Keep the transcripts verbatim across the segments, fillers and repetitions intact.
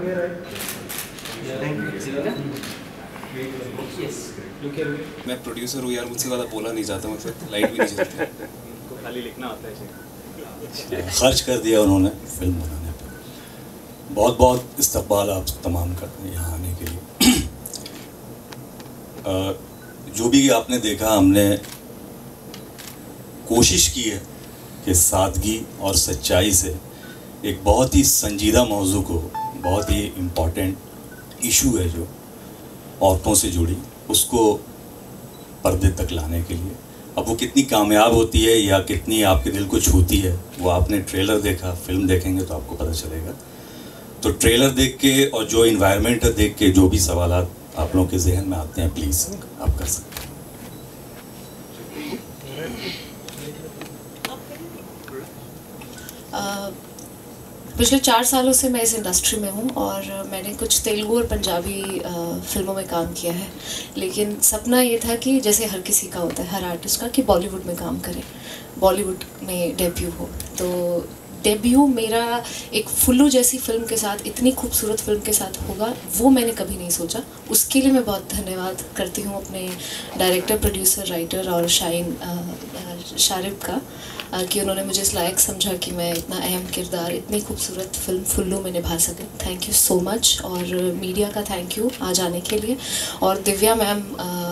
मैं प्रोड्यूसर हूँ यार, मुझसे ज़्यादा बोला नहीं जाता, मुझसे लाइट भी नहीं चलती, खाली लिखना होता है। खर्च कर दिया उन्होंने फिल्म बनाने पर। बहुत बहुत इस्तकबाल आप तमाम का यहाँ आने के लिए। जो भी आपने देखा, हमने कोशिश की है कि सादगी और सच्चाई से एक बहुत ही संजीदा मौजू को, बहुत ही इम्पोर्टेंट इशू है जो औरतों से जुड़ी, उसको पर्दे तक लाने के लिए। अब वो कितनी कामयाब होती है या कितनी आपके दिल को छूती है, वो आपने ट्रेलर देखा, फिल्म देखेंगे तो आपको पता चलेगा। तो ट्रेलर देख के और जो इन्वायरमेंट है देख के जो भी सवालात आप लोगों के जहन में आते हैं, प्लीज़ आप कर सकते हैं। पिछले चार सालों से मैं इस इंडस्ट्री में हूँ और मैंने कुछ तेलुगु और पंजाबी फिल्मों में काम किया है, लेकिन सपना ये था कि जैसे हर किसी का होता है, हर आर्टिस्ट का, कि बॉलीवुड में काम करे, बॉलीवुड में डेब्यू हो। तो डेब्यू मेरा एक फुल्लू जैसी फिल्म के साथ, इतनी खूबसूरत फिल्म के साथ होगा, वो मैंने कभी नहीं सोचा। उसके लिए मैं बहुत धन्यवाद करती हूँ अपने डायरेक्टर, प्रोड्यूसर, राइटर और शाहीन शारिब का, कि उन्होंने मुझे इस लायक समझा कि मैं इतना अहम किरदार, इतनी खूबसूरत फिल्म फुल्लू में निभा सकें। Thank you so much. और मीडिया का थैंक यू आज आने के लिए। और दिव्या मैम,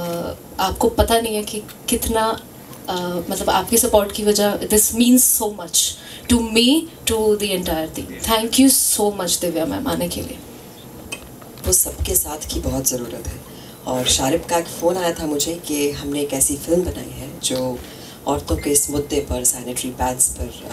आपको पता नहीं है कि कितना uh, मतलब आपकी सपोर्ट की वजह, this means so much to me, to the entire team. Thank you so much Divya ma'am आने के लिए। वो सबके साथ की बहुत ज़रूरत है। और शारिब का एक फ़ोन आया था मुझे कि हमने एक ऐसी फिल्म बनाई है जो औरतों के इस मुद्दे पर, सैनिटरी पैड्स पर आ,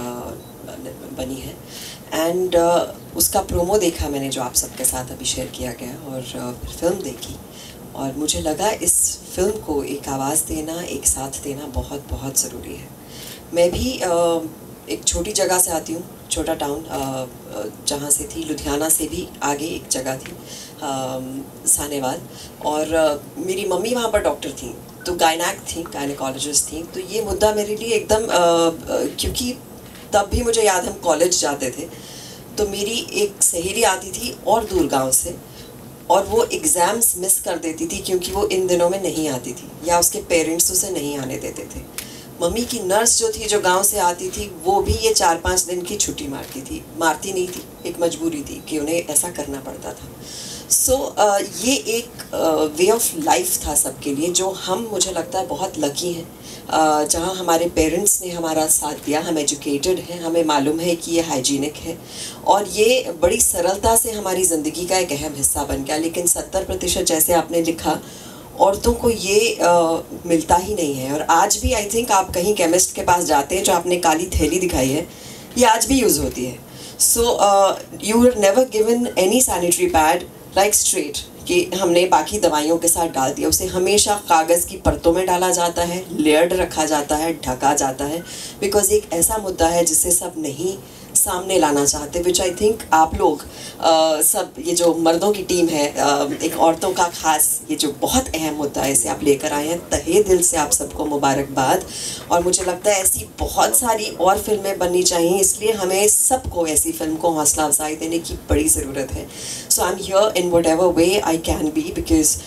बनी है। एंड उसका प्रोमो देखा मैंने, जो आप सबके साथ अभी शेयर किया गया, और फिर फिल्म देखी और मुझे लगा इस फिल्म को एक आवाज़ देना, एक साथ देना बहुत बहुत ज़रूरी है। मैं भी आ, एक छोटी जगह से आती हूँ, छोटा टाउन जहाँ से थी, लुधियाना से भी आगे एक जगह थी सानेवाल, और आ, मेरी मम्मी वहाँ पर डॉक्टर थी, तो गायनैक थी, गायनेकोलॉजिस्ट थी। तो ये मुद्दा मेरे लिए एकदम, क्योंकि तब भी मुझे याद, हम कॉलेज जाते थे, तो मेरी एक सहेली आती थी और दूर गांव से, और वो एग्ज़ाम्स मिस कर देती थी क्योंकि वो इन दिनों में नहीं आती थी या उसके पेरेंट्स उसे नहीं आने देते थे। मम्मी की नर्स जो थी, जो गांव से आती थी, वो भी ये चार पाँच दिन की छुट्टी मारती थी, मारती नहीं थी, एक मजबूरी थी कि उन्हें ऐसा करना पड़ता था। सो so, uh, ये एक वे ऑफ लाइफ था सबके लिए, जो हम, मुझे लगता है, बहुत लकी हैं, uh, जहाँ हमारे पेरेंट्स ने हमारा साथ दिया, हम एजुकेटेड हैं, हमें मालूम है कि ये हाइजीनिक है, और ये बड़ी सरलता से हमारी ज़िंदगी का एक अहम हिस्सा बन गया। लेकिन सत्तर प्रतिशत, जैसे आपने लिखा, औरतों को ये uh, मिलता ही नहीं है। और आज भी आई थिंक आप कहीं केमिस्ट के पास जाते हैं, जो आपने काली थैली दिखाई है, ये आज भी यूज़ होती है। So you are never given any sanitary pad like straight, कि हमने बाकी दवाइयों के साथ डाल दिया। उसे हमेशा कागज़ की परतों में डाला जाता है, लेयर्ड रखा जाता है, ढका जाता है, बिकॉज एक ऐसा मुद्दा है जिसे सब नहीं सामने लाना चाहते, विच आई थिंक आप लोग uh, सब, ये जो मर्दों की टीम है, uh, एक औरतों का खास, ये जो बहुत अहम मुद्दा है, इसे आप लेकर आए हैं। तहे दिल से आप सबको मुबारकबाद। और मुझे लगता है ऐसी बहुत सारी और फिल्में बननी चाहिए, इसलिए हमें सबको ऐसी फिल्म को हौसला अफजाई देने की बड़ी ज़रूरत है। So I am here in whatever way I can be, because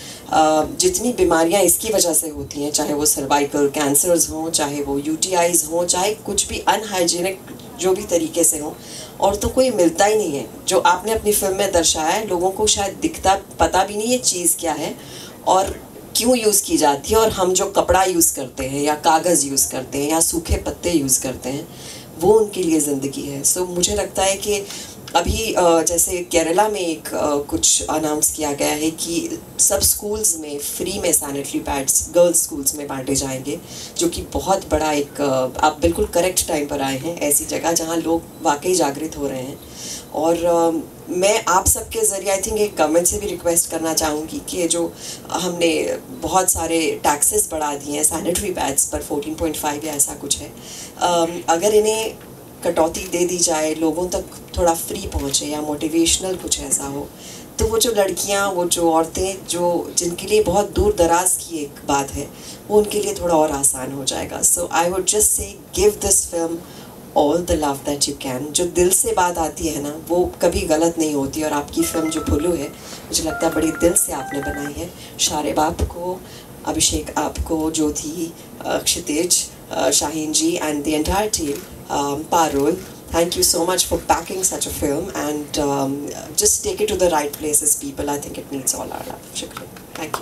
जितनी बीमारियाँ इसकी वजह से होती हैं, चाहे वो सर्वाइकल कैंसर्स हों, चाहे वो यू टी आईज़ हों, चाहे कुछ भी अनहाइजीनिक जो भी तरीके से हो, औरतों को ये मिलता ही नहीं है। जो आपने अपनी फिल्म में दर्शाया है, लोगों को शायद दिखता, पता भी नहीं ये चीज़ क्या है और क्यों यूज़ की जाती है। और हम जो कपड़ा यूज़ करते हैं या कागज़ यूज़ करते हैं या सूखे पत्ते यूज़ करते हैं, वो उनके लिए ज़िंदगी है। सो मुझे लगता है कि अभी जैसे केरला में एक कुछ अनाउंस किया गया है कि सब स्कूल्स में फ्री में सैनिटरी पैड्स गर्ल्स स्कूल्स में बांटे जाएंगे, जो कि बहुत बड़ा एक, आप बिल्कुल करेक्ट टाइम पर आए हैं, ऐसी जगह जहां लोग वाकई जागृत हो रहे हैं। और मैं आप सबके ज़रिए आई थिंक एक गवर्नमेंट से भी रिक्वेस्ट करना चाहूँगी कि जो हमने बहुत सारे टैक्सेस बढ़ा दिए हैं सैनिटरी पैड्स पर, फोर्टीन पॉइंट फाइव या ऐसा कुछ है, अगर इन्हें कटौती दे दी जाए, लोगों तक थोड़ा फ्री पहुँचे या मोटिवेशनल कुछ ऐसा हो, तो वो जो लड़कियाँ, वो जो औरतें, जो जिनके लिए बहुत दूर दराज की एक बात है, वो उनके लिए थोड़ा और आसान हो जाएगा। So I would just say give this film all the love that you can. जो दिल से बात आती है ना वो कभी गलत नहीं होती, और आपकी फिल्म जो भुल्लू है मुझे लगता है बड़ी दिल से आपने बनाई है। शारिब आपको, अभिषेक आपको, Jyoti, Kshitij, Shaheen ji and the entire team, Parul, thank you so much for backing such a film and um, just take it to the right places, people. I think it needs all our love. Shukriya. Thank you.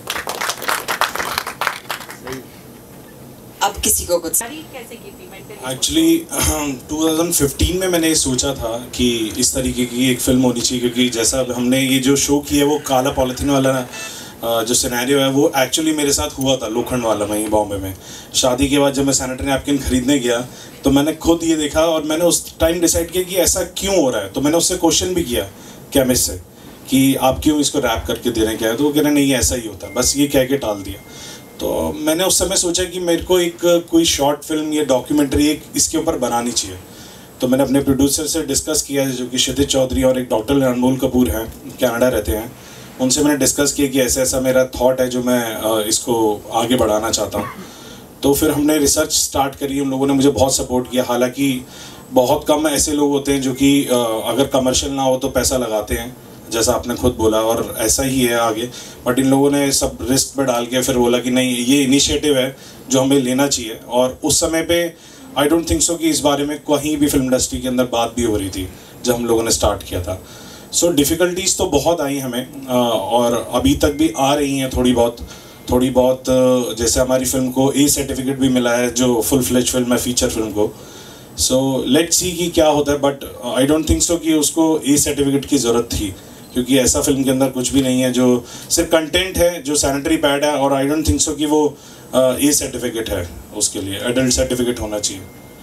अब किसी को कुछ कैसे की थी mentally? Actually two thousand fifteen में मैंने सोचा था कि इस तरीके की एक फिल्म होनी चाहिए, क्योंकि जैसा हमने ये जो शो किया है वो काला पॉलिथीन वाला जो सिनेरियो है वो एक्चुअली मेरे साथ हुआ था लोखंड वाला वहीं बॉम्बे में। शादी के बाद जब मैं सैनिटरी नैपकिन खरीदने गया तो मैंने खुद ये देखा और मैंने उस टाइम डिसाइड किया कि ऐसा क्यों हो रहा है। तो मैंने उससे क्वेश्चन भी किया केमिस्ट से कि आप क्यों इसको रैप करके दे रहे हैं, क्या है? तो वो कह रहे नहीं ऐसा ही होता है, बस ये कह के टाल दिया। तो मैंने उस समय सोचा कि मेरे को एक कोई शॉर्ट फिल्म या डॉक्यूमेंट्री एक इसके ऊपर बनानी चाहिए। तो मैंने अपने प्रोड्यूसर से डिस्कस किया जो कि क्षितिज चौधरी और एक डॉक्टर अनमोल कपूर हैं, कनाडा रहते हैं। उनसे मैंने डिस्कस किया कि ऐसा ऐसा मेरा थॉट है जो मैं इसको आगे बढ़ाना चाहता हूँ। तो फिर हमने रिसर्च स्टार्ट करी, उन लोगों ने मुझे बहुत सपोर्ट किया। हालांकि बहुत कम ऐसे लोग होते हैं जो कि अगर कमर्शियल ना हो तो पैसा लगाते हैं, जैसा आपने खुद बोला, और ऐसा ही है आगे। बट इन लोगों ने सब रिस्क पे डाल के फिर बोला कि नहीं ये इनिशिएटिव है जो हमें लेना चाहिए। और उस समय पे आई डोंट थिंक सो कि इस बारे में कहीं भी फिल्म इंडस्ट्री के अंदर बात भी हो रही थी जब हम लोगों ने स्टार्ट किया था। सो डिफ़िकल्टीज़ तो बहुत आई हमें और अभी तक भी आ रही हैं थोड़ी बहुत थोड़ी बहुत जैसे हमारी फिल्म को ए सर्टिफिकेट भी मिला है जो फुल फ्लेज फिल्म है, फीचर फिल्म को। सो लेट्स सी कि क्या होता है, but I don't think so कि उसको ए सर्टिफिकेट की ज़रूरत थी, क्योंकि ऐसा फिल्म के अंदर कुछ भी नहीं है, जो सिर्फ कंटेंट है, जो सैनिटरी पैड है। और आई डोंट थिंक सो कि वो ए सर्टिफिकेट है, उसके लिए एडल्ट सर्टिफिकेट होना चाहिए।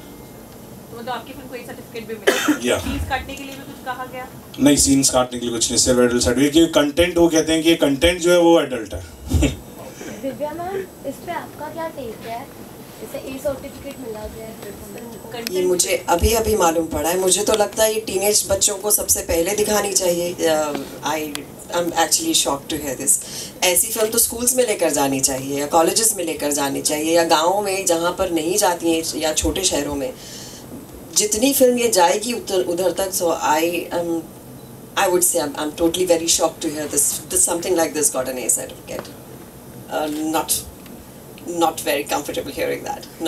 तो आपकी फिल्म को एक सर्टिफिकेट भी मिला? या सीन्स काटने के लिए भी कुछ कहा गया? नहीं, सीन्स काटने के लिए कुछ नहीं, सिर्फ एडल्ट सर्टिफिकेट। क्योंकि कंटेंट वो कहते हैं कि कंटेंट जो है वो एडल्ट है। दिव्या मैम, इस पे आपका क्या टेक है? इसे ए सर्टिफिकेट मिला गया है, ये मुझे अभी अभी मालूम पड़ा है। मुझे तो लगता है ये टीनेज बच्चों को सबसे पहले दिखानी चाहिए। I I am actually shock to hear this. ऐसी फिल्म तो स्कूल्स में लेकर जानी चाहिए या कॉलेजेस में लेकर जानी चाहिए या गाँव में जहाँ पर नहीं जाती हैं या छोटे शहरों में। जितनी फिल्म ये जाएगी उधर उधर तक। सो I M I would say I am totally very shock to hear this this something like this got an A certificate. Not not very comfortable hearing that. No.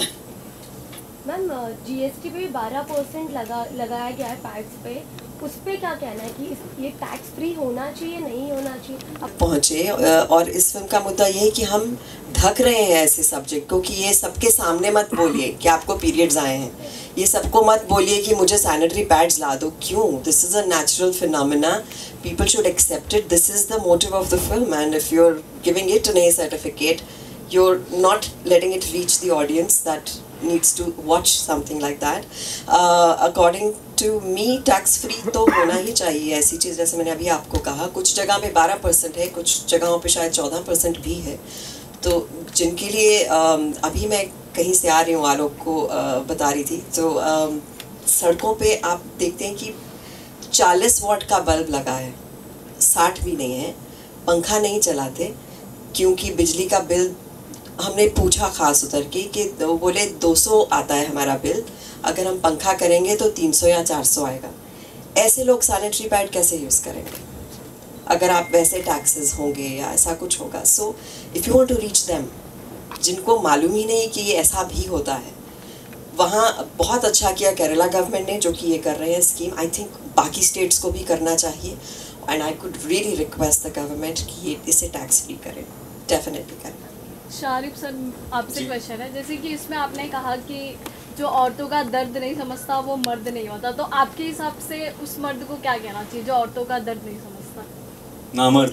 Ma'am GST पे बारह percent लगा लगाया गया है pads पे, उस पे क्या कहना है कि इस, ये टैक्स फ्री होना चाहिए नहीं होना चाहिए? अब पहुँचे और इस फिल्म का मुद्दा ये है कि हम ढक रहे हैं ऐसे सब्जेक्ट को कि ये सबके सामने मत बोलिए कि आपको पीरियड्स आए हैं, ये सबको मत बोलिए कि मुझे सैनिटरी पैड्स ला दो। क्यों? This is a natural phenomena, people should accept it, this is the motive of the film and if you are giving it an A certificate you're not letting it reach the audience that needs to watch something like that. Uh, according to me, tax free तो होना ही चाहिए ऐसी चीज़। जैसे मैंने अभी आपको कहा, कुछ जगह में बारह परसेंट है, कुछ जगहों पे शायद चौदह परसेंट भी है। तो जिनके लिए uh, अभी मैं कहीं से आ रही हूँ, आलोक को uh, बता रही थी, तो uh, सड़कों पे आप देखते हैं कि चालीस वाट का बल्ब लगा है, साठ भी नहीं है, पंखा नहीं चलाते क्योंकि बिजली का बिल, हमने पूछा खास उतर के कि वो बोले दो सौ आता है हमारा बिल, अगर हम पंखा करेंगे तो तीन सौ या चार सौ आएगा। ऐसे लोग सैनिटरी पैड कैसे यूज़ करेंगे अगर आप वैसे टैक्सेस होंगे या ऐसा कुछ होगा? So if you want to reach them, जिनको मालूम ही नहीं कि ये ऐसा भी होता है, वहाँ बहुत अच्छा किया केरला गवर्नमेंट ने जो कि ये कर रहे हैं स्कीम। आई थिंक बाकी स्टेट्स को भी करना चाहिए and I could really request the government कि ये इसे टैक्स फ्री करें, डेफिनेटली करें। शारिब सर, आपसे क्वेश्चन है, जैसे कि इसमें आपने कहा कि जो औरतों का दर्द नहीं समझता वो मर्द नहीं होता, तो आपके हिसाब से उस मर्द को क्या कहना चाहिए जो औरतों का दर्द नहीं समझता? नामर्द।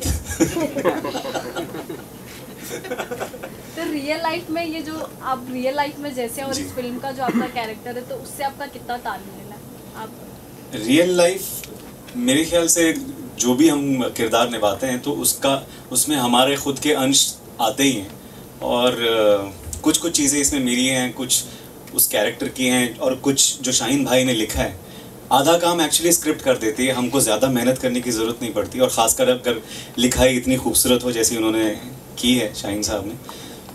तो रियल लाइफ में ये जो आप रियल लाइफ में जैसे और इस फिल्म का जो आपका कैरेक्टर है, तो उससे आपका कितना तालमेल है? आप रियल लाइफ मेरे ख्याल से जो भी हम किरदार निभाते हैं तो उसका उसमें हमारे खुद के अंश आते ही हैं, और कुछ कुछ चीज़ें इसमें मेरी हैं, कुछ उस कैरेक्टर की हैं, और कुछ जो शाहीन भाई ने लिखा है। आधा काम एक्चुअली स्क्रिप्ट कर देती है, हमको ज़्यादा मेहनत करने की ज़रूरत नहीं पड़ती, और ख़ासकर अगर लिखाई इतनी खूबसूरत हो जैसी उन्होंने की है शाहीन साहब ने,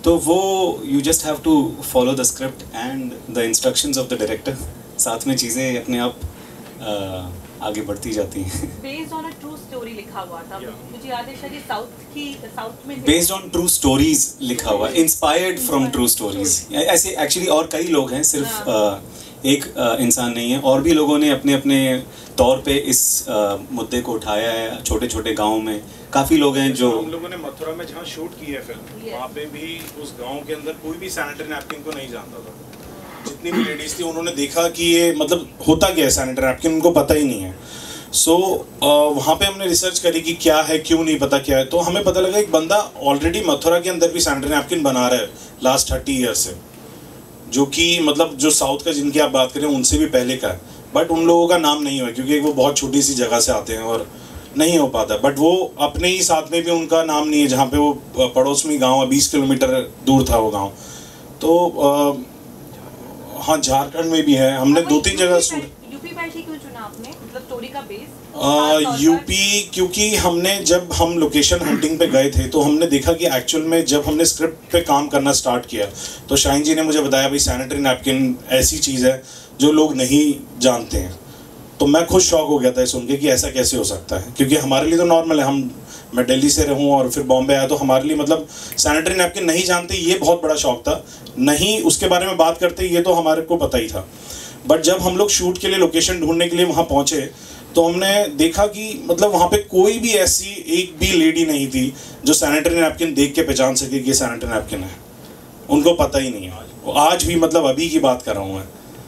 तो वो you just have to follow the script and the instructions of the director, साथ में चीज़ें अपने आप uh, आगे बढ़ती जाती हैं। Based on a true story लिखा हुआ था, मुझे याद है शायद साउथ की साउथ में बेस्ड ऑन ट्रू स्टोरीज लिखा हुआ, इंस्पायर्ड फ्रॉम ट्रू स्टोरीज। ऐसे एक्चुअली और कई लोग हैं, सिर्फ uh, एक uh, इंसान नहीं है, और भी लोगों ने अपने अपने तौर पे इस uh, मुद्दे को उठाया है। छोटे छोटे गाँव में काफ़ी लोग हैं जो, हम लोगों ने मथुरा में जहाँ शूट की है फिल्म, वहाँ पे भी उस गांव के अंदर कोई भी सैनिटरी नैपकिन को नहीं जानता था। जितनी भी लेडीज थी उन्होंने देखा कि ये मतलब होता क्या है सैनिटरी नैपकिन, उनको पता ही नहीं है। सो so, वहाँ पे हमने रिसर्च करी कि क्या है, क्यों नहीं पता क्या है, तो हमें पता लगा एक बंदा ऑलरेडी मथुरा के अंदर भी सैनिटरी नैपकिन बना रहा है लास्ट थर्टी ईयर से, जो कि मतलब जो साउथ का जिनकी आप बात करें उनसे भी पहले का है। बट उन लोगों का नाम नहीं हुआ क्योंकि वो बहुत छोटी सी जगह से आते हैं और नहीं हो पाता। बट वो अपने ही साथ में भी उनका नाम नहीं है, जहाँ पे वो पड़ोस में गाँव बीस किलोमीटर दूर था वो गाँव। तो आ, हाँ, झारखंड में भी है, हमने दो तीन जगह सुन। यूपी पैशी क्यों चुना आपने, मतलब स्टोरी का बेस? यूपी क्योंकि हमने जब हम लोकेशन हंटिंग पे गए थे तो हमने देखा कि एक्चुअल में जब हमने स्क्रिप्ट पे काम करना स्टार्ट किया तो शाहीन जी ने मुझे बताया भाई सैनिटरी नैपकिन ऐसी चीज़ है जो लोग नहीं जानते हैं। तो मैं खुद शॉक हो गया था सुन के कि ऐसा कैसे हो सकता है, क्योंकि हमारे लिए तो नॉर्मल है, हम मैं दिल्ली से रहूँ और फिर बॉम्बे आया तो हमारे लिए मतलब सैनिटरी नैपकिन नहीं जानते ये बहुत बड़ा शौक था। नहीं उसके बारे में बात करते ये तो हमारे को पता ही था। बट जब हम लोग शूट के लिए लोकेशन ढूंढने के लिए वहाँ पहुँचे तो हमने देखा कि मतलब वहाँ पे कोई भी ऐसी एक भी लेडी नहीं थी जो सैनिटरी नैपकिन देख के पहचान सके कि ये सैनिटरी नैपकिन है। उनको पता ही नहीं है आज भी, मतलब अभी की बात कर रहा हूँ मैं।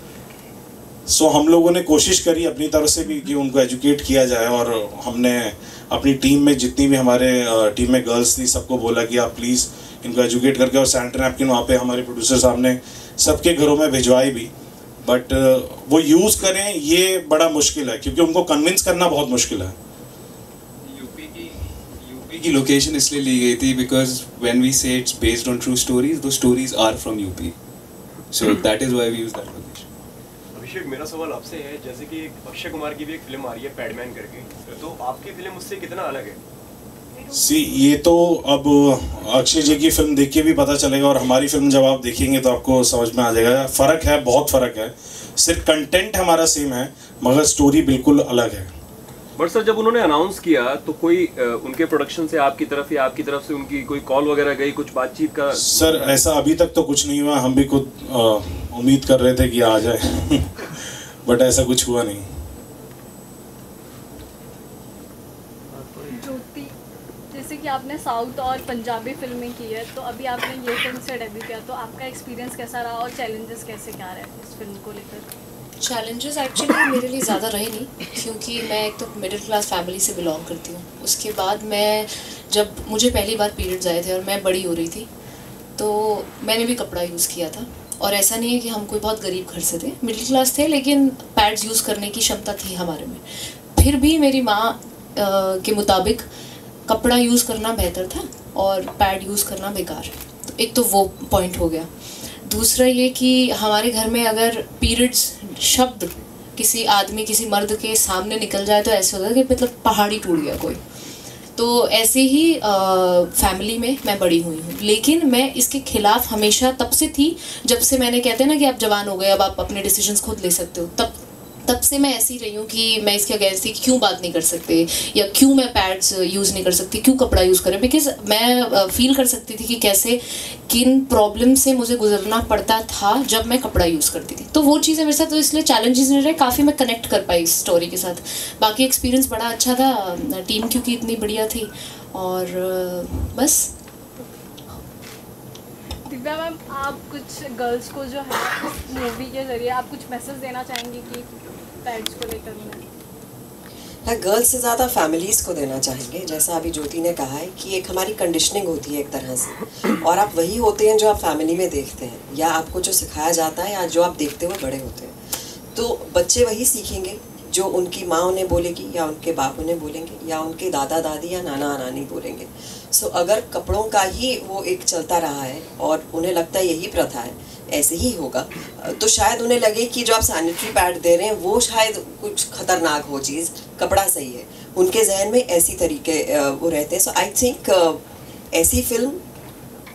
सो so, हम लोगों ने कोशिश करी अपनी तरफ से भी कि उनको एजुकेट किया जाए, और हमने अपनी टीम में जितनी भी हमारे टीम में गर्ल्स थी सबको बोला कि आप प्लीज़ इनको एजुकेट करके, और सैनिटरी नैपकिन वहाँ पे हमारे प्रोड्यूसर साहब ने सबके घरों में भिजवाई भी। बट वो यूज़ करें ये बड़ा मुश्किल है क्योंकि उनको कन्विंस करना बहुत मुश्किल है। यूपी की यूपी की लोकेशन इसलिए ली गई थी because when we say it's based on true stories, two stories are from UP, so that is why we use that location. Abhishek, मेरा सवाल आपसे है, जैसे कि अक्षय कुमार की भी एक फिल्म आ रही है पैडमैन करके, तो आपकी फिल्म उससे कितना अलग है? सी ये तो अब अक्षय जी की फिल्म देख के भी पता चलेगा, और हमारी फिल्म जब आप देखेंगे तो आपको समझ में आ जाएगा। फ़र्क है, बहुत फ़र्क है। सिर्फ कंटेंट हमारा सेम है मगर स्टोरी बिल्कुल अलग है। बट सर, जब उन्होंने अनाउंस किया तो कोई उनके प्रोडक्शन से आपकी तरफ या आपकी तरफ से उनकी कोई कॉल वगैरह गई, कुछ बातचीत का? सर ऐसा अभी तक तो कुछ नहीं हुआ, हम भी खुद उम्मीद कर रहे थे कि आ जाए बट ऐसा कुछ हुआ नहीं। जैसे कि आपने साउथ और पंजाबी फिल्में की है, तो अभी आपने ये फिल्म से डेब्यू किया, तो आपका एक्सपीरियंस कैसा रहा और चैलेंजेस कैसे क्या रहे इस फिल्म को लेकर? चैलेंजेस एक्चुअली मेरे लिए ज़्यादा रहे नहीं, क्योंकि मैं एक तो मिडिल क्लास फैमिली से बिलोंग करती हूँ। उसके बाद मैं जब मुझे पहली बार पीरियड्स आए थे और मैं बड़ी हो रही थी तो मैंने भी कपड़ा यूज़ किया था। और ऐसा नहीं है कि हम कोई बहुत गरीब घर से थे, मिडिल क्लास थे, लेकिन पैड्स यूज़ करने की क्षमता थी हमारे में। फिर भी मेरी माँ के मुताबिक कपड़ा यूज़ करना बेहतर था और पैड यूज़ करना बेकार। तो एक तो वो पॉइंट हो गया। दूसरा ये कि हमारे घर में अगर पीरियड्स शब्द किसी आदमी किसी मर्द के सामने निकल जाए तो ऐसे होता है कि मतलब पहाड़ी टूट गया कोई। तो ऐसे ही फैमिली में मैं बड़ी हुई हूँ, लेकिन मैं इसके खिलाफ हमेशा तब से थी जब से मैंने कहते हैं ना कि आप जवान हो गए, अब आप अपने डिसीजंस खुद ले सकते हो। तब तब से मैं ऐसी रही हूँ कि मैं इसके अगेंस्ट थी, क्यों बात नहीं कर सकते, या क्यों मैं पैड्स यूज़ नहीं कर सकती, क्यों कपड़ा यूज़ करें। बिकॉज मैं फील कर सकती थी कि कैसे किन प्रॉब्लम से मुझे गुजरना पड़ता था जब मैं कपड़ा यूज़ करती थी। तो वो चीज़ें मेरे साथ, तो इसलिए चैलेंजेस नहीं रहे, काफ़ी मैं कनेक्ट कर पाई इस स्टोरी के साथ। बाकी एक्सपीरियंस बड़ा अच्छा था, टीम क्योंकि इतनी बढ़िया थी, और बस। दिव्या मैम, आप कुछ गर्ल्स को जो है मूवी के ज़रिए आप कुछ मैसेज देना चाहेंगे कि पैड्स को लेकर में? हाँ, गर्ल्स से ज़्यादा फैमिलीज़ को देना चाहेंगे। जैसा अभी ज्योति ने कहा है कि एक हमारी कंडीशनिंग होती है एक तरह से, और आप वही होते हैं जो आप फैमिली में देखते हैं, या आपको जो सिखाया जाता है या जो आप देखते हुए बड़े होते हैं। तो बच्चे वही सीखेंगे जो उनकी माँ उन्हें बोलेगी, या उनके बाप उन्हें बोलेंगे, या उनके दादा दादी या नाना नानी बोलेंगे। सो अगर कपड़ों का ही वो एक चलता रहा है और उन्हें लगता है यही प्रथा है, ऐसे ही होगा, तो शायद उन्हें लगे कि जो आप सैनिटरी पैड दे रहे हैं वो शायद कुछ खतरनाक हो चीज़, कपड़ा सही है। उनके जहन में ऐसी तरीके वो रहते हैं। सो आई थिंक ऐसी फिल्म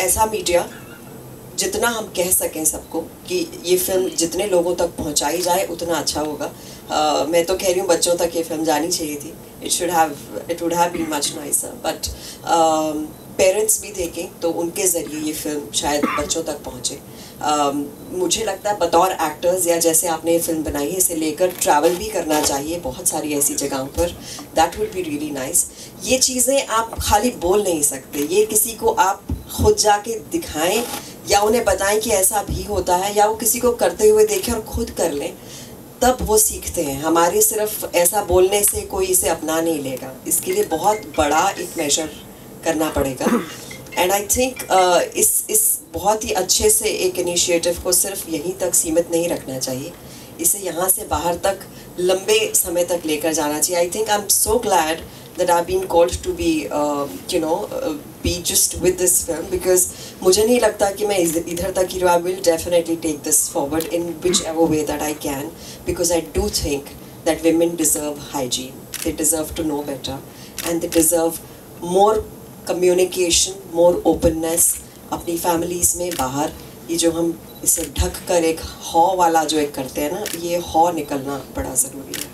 ऐसा मीडिया जितना हम कह सकें सबको कि ये फिल्म जितने लोगों तक पहुंचाई जाए उतना अच्छा होगा। uh, मैं तो कह रही हूँ बच्चों तक ये फिल्म जानी चाहिए थी। It should have it would have been much nicer, but parents भी देखें तो उनके ज़रिए ये फिल्म शायद बच्चों तक पहुँचे। uh, मुझे लगता है बतौर एक्टर्स या जैसे आपने ये फिल्म बनाई है इसे लेकर ट्रैवल भी करना चाहिए बहुत सारी ऐसी जगहों पर। That would be really nice. ये चीज़ें आप खाली बोल नहीं सकते, ये किसी को आप खुद जाके दिखाएं या उन्हें बताएं कि ऐसा भी होता है, या वो किसी को करते हुए देखें और खुद कर लें, तब वो सीखते हैं। हमारे सिर्फ ऐसा बोलने से कोई इसे अपना नहीं लेगा, इसके लिए बहुत बड़ा एक मेजर करना पड़ेगा। एंड आई थिंक इस इस बहुत ही अच्छे से एक इनिशिएटिव को सिर्फ यहीं तक सीमित नहीं रखना चाहिए, इसे यहाँ से बाहर तक लंबे समय तक लेकर जाना चाहिए। I think I am so glad that I've been called to be, uh, you know, uh, be just with this film, because मुझे नहीं लगता कि मैं इधर तक ही, I will definitely take this forward in whichever way that I can, because I do think that women deserve hygiene, they deserve to know better, and they deserve more communication, more openness अपनी families में बाहर। ये जो हम इसे ढक कर एक हॉ वाला जो एक करते हैं ना, ये हॉ निकलना बड़ा ज़रूरी है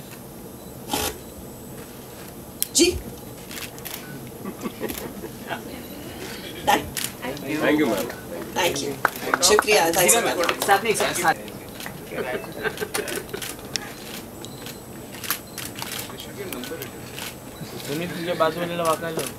जी। Thank you ma'am. Thank you, शुक्रिया। तुझे बाजू वाले वाका लो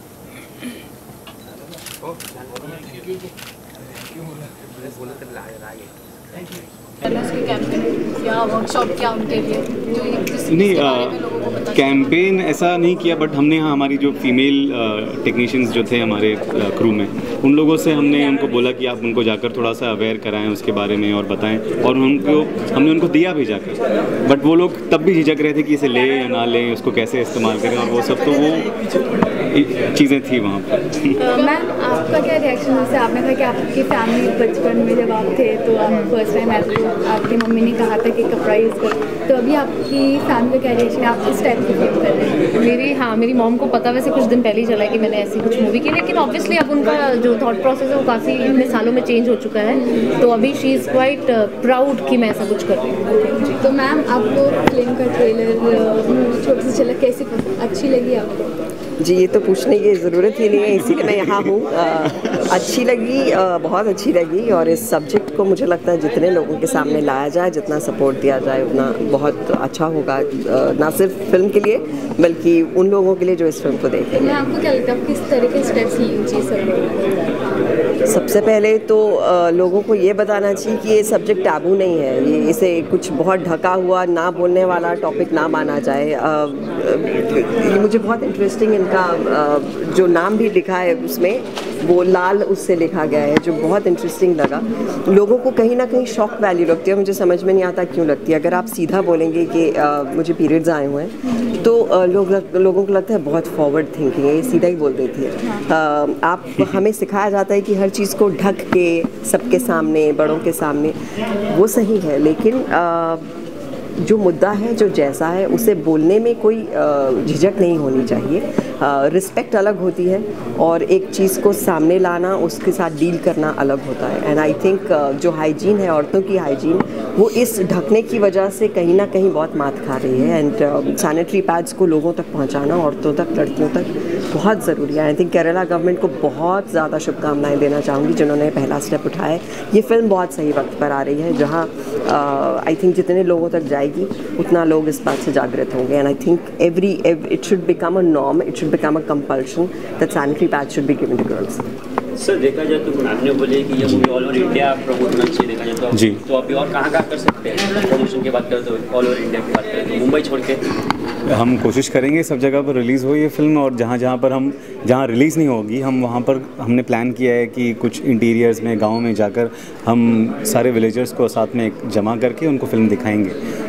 या वर्कशॉप क्या उनके लिए जो नहीं, कैंपेन ऐसा नहीं किया, बट हमने यहाँ हमारी जो फीमेल टेक्नीशियंस जो थे हमारे क्रू में, उन लोगों से हमने उनको बोला कि आप उनको जाकर थोड़ा सा अवेयर कराएं उसके बारे में और बताएं, और उनको हमने उनको दिया भी जाकर, बट वो लोग तब भी झिझक रहे थे कि इसे लें या ना लें, उसको कैसे इस्तेमाल करें, और वो सब तो वो चीज़ें थी वहाँ पर। मैम आपका क्या रिएक्शन है? जैसे आपने कहा कि आपकी फैमिली बचपन में जब आप थे तो आप फर्स्ट टाइम आपको आपकी मम्मी ने कहा था कि कपड़ा यूज़ कर, तो अभी आपकी फैमिली का क्या रिएक्शन है? आप इस टाइप की फिल्म कर रहे हैं? मेरी हाँ मेरी मॉम को पता वैसे कुछ दिन पहले ही चला है कि मैंने ऐसी कुछ मूवी की, लेकिन ऑब्वियसली अब उनका जो थॉट प्रोसेस है वो काफ़ी इतने सालों में चेंज हो चुका है, तो अभी शी इज़ क्वाइट प्राउड कि मैं ऐसा कुछ कर रही हूँ। तो मैम आपको फिल्म का ट्रेलर छोटी सी झलक कैसी अच्छी लगी आपको? जी, ये तो पूछने की ज़रूरत ही नहीं है, इसीलिए मैं यहाँ हूँ। अच्छी लगी, आ, बहुत अच्छी लगी, और इस सब्जेक्ट को मुझे लगता है जितने लोगों के सामने लाया जाए, जितना सपोर्ट दिया जाए, उतना बहुत अच्छा होगा, ना सिर्फ फिल्म के लिए बल्कि उन लोगों के लिए जो इस फिल्म को देखेंगे। मैं आपको क्या लगता है किस तरह के स्टेप्स लिए चाहिए? सबसे पहले तो आ, लोगों को ये बताना चाहिए कि ये सब्जेक्ट टैबू नहीं है, ये इसे कुछ बहुत ढका हुआ ना बोलने वाला टॉपिक ना माना जाए। आ, ये मुझे बहुत इंटरेस्टिंग इनका आ, जो नाम भी लिखा है उसमें वो लाल उससे लिखा गया है, जो बहुत इंटरेस्टिंग लगा। लोगों को कहीं ना कहीं शॉक वैल्यू लगती है, मुझे समझ में नहीं आता क्यों लगती है। अगर आप सीधा बोलेंगे कि आ, मुझे पीरियड्स आए हुए हैं तो आ, लोग लग, लोगों को लगता है बहुत फॉरवर्ड थिंकिंग है, ये सीधा ही बोल देती है। आ, आप हमें सिखाया जाता है कि हर चीज़ को ढक के सबके सामने, बड़ों के सामने, वो सही है, लेकिन आ, जो मुद्दा है, जो जैसा है, उसे बोलने में कोई झिझक नहीं होनी चाहिए। रिस्पेक्ट अलग होती है और एक चीज़ को सामने लाना, उसके साथ डील करना अलग होता है। एंड आई थिंक जो हाइजीन है, औरतों की हाइजीन, वो इस ढकने की वजह से कहीं ना कहीं बहुत मात खा रही है। एंड सैनिटरी पैड्स को लोगों तक पहुंचाना, औरतों तक, लड़कियों तक, बहुत ज़रूरी है। आई थिंक केरला गवर्नमेंट को बहुत ज़्यादा शुभकामनाएं देना चाहूँगी जिन्होंने पहला स्टेप उठाया है। ये फिल्म बहुत सही वक्त पर आ रही है, जहाँ आई थिंक जितने लोगों तक जाएगी उतना लोग इस बात से जागृत होंगे। And I think every it should become a norm, it should become a compulsion that sanitary pad should be given to girls. Sir देखा जाए तो मैम ने बोले कि ये movie all over India promote होना चाहिए, देखा जाए तो जी, तो अभी और कहाँ कहाँ कर सकते हैं? प्रमोशन की बात करें तो ऑल ओवर इंडिया की बात करें तो मुंबई छोड़ के हम कोशिश करेंगे सब जगह पर रिलीज़ हो ये फिल्म, और जहाँ जहाँ पर हम जहाँ रिलीज़ नहीं होगी हम वहाँ पर हमने प्लान किया है कि कुछ इंटीरियर्स में, गाँव में जाकर हम सारे विलेजर्स को साथ में जमा करके उनको फिल्म दिखाएंगे।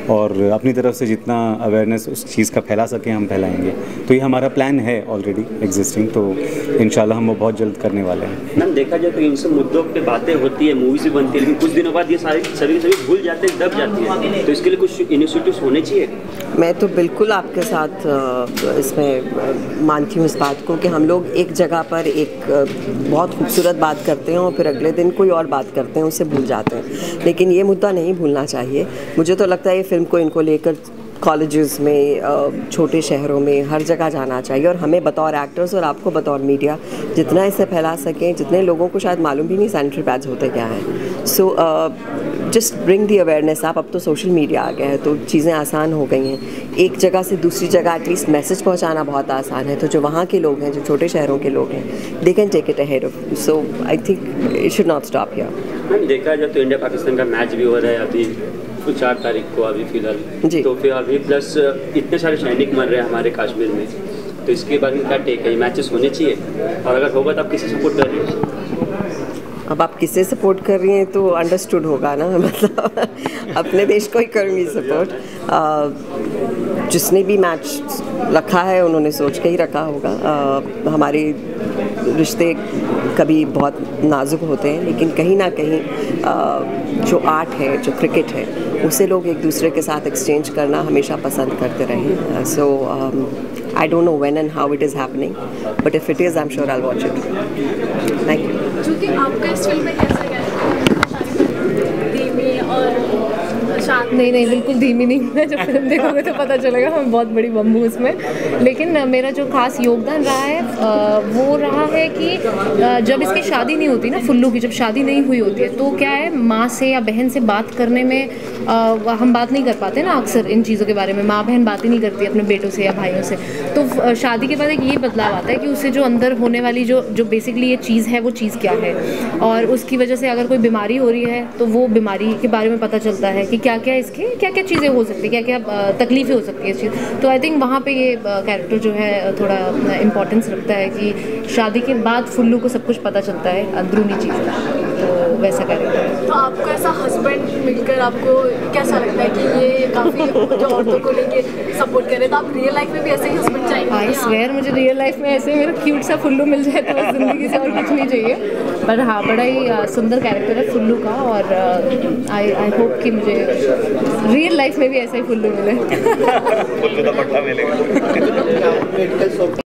और अपनी तरफ से जितना अवेयरनेस उस चीज़ का फैला सकें हम फैलाएंगे। तो ये हमारा प्लान है ऑलरेडी एग्जिस्टिंग, तो इंशाल्लाह हम वो बहुत जल्द करने वाले हैं। मैम देखा जाए तो इन सब मुद्दों पे बातें होती है, मूवीज भी बनती है, लेकिन कुछ दिनों बाद ये सारी सभी सभी भूल जाते हैं, दब जाती है, तो इसके लिए कुछ इनिशिएटिव्स होने चाहिए। मैं तो बिल्कुल आपके साथ इसमें मानती हूँ इस बात को कि हम लोग एक जगह पर एक बहुत खूबसूरत बात करते हैं और फिर अगले दिन कोई और बात करते हैं, उसे भूल जाते हैं, लेकिन ये मुद्दा नहीं भूलना चाहिए। मुझे तो लगता है ये फिल्म को इनको लेकर कॉलेजेस में, छोटे शहरों में, हर जगह जाना चाहिए और हमें बतौर एक्टर्स और आपको बतौर मीडिया जितना इसे फैला सकें, जितने लोगों को शायद मालूम भी नहीं सैनिटरी पैड्स होते क्या हैं। So just bring the awareness आप। अब तो सोशल मीडिया आ गया है तो चीज़ें आसान हो गई हैं, एक जगह से दूसरी जगह एटलीस्ट मैसेज पहुंचाना बहुत आसान है। तो जो वहाँ के लोग हैं, जो छोटे शहरों के लोग हैं, they can take it ahead of. So I think it should not stop here. Ma'am देखा जाए तो इंडिया पाकिस्तान का मैच भी हो रहा है अभी कुछ चार तारीख को अभी फिलहाल, तो फिर अभी प्लस इतने सारे सैनिक मर रहे हैं हमारे कश्मीर में, तो इसके बारे में क्या टेक है? मैचेस होने चाहिए और अगर होगा तो आप किसे सपोर्ट कर रही हैं? अब आप किसे सपोर्ट कर रही हैं तो अंडरस्टूड होगा ना, मतलब अपने देश को ही करूँगी सपोर्ट। जिसने भी मैच रखा है उन्होंने सोच के ही रखा होगा। आ, हमारे रिश्ते कभी बहुत नाजुक होते हैं, लेकिन कहीं ना कहीं आ, जो आर्ट है, जो क्रिकेट है, उसे लोग एक दूसरे के साथ एक्सचेंज करना हमेशा पसंद करते रहे। So I don't know when and how it is happening, but if it is I am sure I will watch it. Thank you. क्योंकि आपका इस फिल्म में कैसा गया धीमी और नहीं नहीं बिल्कुल धीमी नहीं है, जब फिल्म देखोगे तो पता चलेगा मैं बहुत बड़ी बम हूँ उसमें। लेकिन मेरा जो खास योगदान रहा है वो रहा है कि जब इसकी शादी नहीं होती ना, फुल्लू की जब शादी नहीं हुई होती है, तो क्या है माँ से या बहन से बात करने में हम बात नहीं कर पाते ना अक्सर इन चीज़ों के बारे में, माँ बहन बात ही नहीं करती अपने बेटों से या भाइयों से। तो शादी के बाद एक ये बदलाव आता है कि उससे जो अंदर होने वाली जो जो बेसिकली ये चीज़ है वो चीज़ क्या है, और उसकी वजह से अगर कोई बीमारी हो रही है तो वो बीमारी के बारे में पता चलता है कि क्या क्या इसके क्या क्या चीज़ें हो सकती है, क्या क्या तकलीफ़ें हो सकती है इस चीज़। तो आई थिंक वहाँ पे ये कैरेक्टर जो है थोड़ा इम्पोर्टेंस रखता है कि शादी के बाद फुल्लू को सब कुछ पता चलता है अंदरूनी चीज़ें, तो वैसा कैरेक्टर है। तो आपको ऐसा हस्बैंड मिलकर आपको कैसा लगता है कि ये काफ़ी जो औरतों को लेके सपोर्ट करे, तो आप रियल लाइफ में भी ऐसे ही हस्बैंड चाहेंगे? आई स्वेयर मुझे रियल लाइफ में ऐसे मेरा क्यूट सा फुल्लू मिल जाए तो बस ज़िंदगी से और कुछ नहीं चाहिए। पर हाँ, बड़ा ही सुंदर कैरेक्टर है फुल्लू का, और आई आई होप कि मुझे रियल लाइफ में भी ऐसा ही फुल्लू मिले। फुल्लू का पट्टा मिलेगा।